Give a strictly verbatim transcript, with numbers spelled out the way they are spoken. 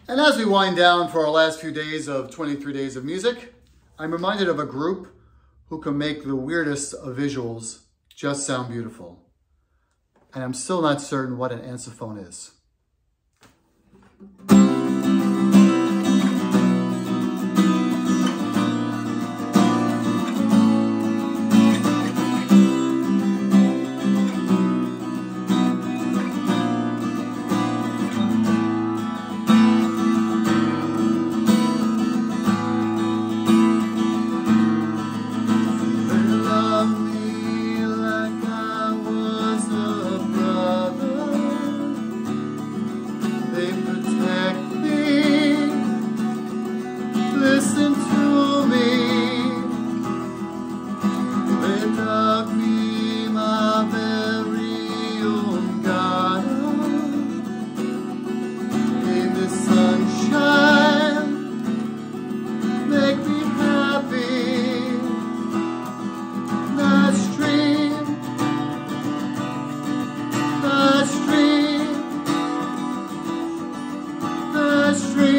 And as we wind down for our last few days of twenty-three Days of Music, I'm reminded of a group who can make the weirdest of visuals just sound beautiful. And I'm still not certain what an ansophone is. Street.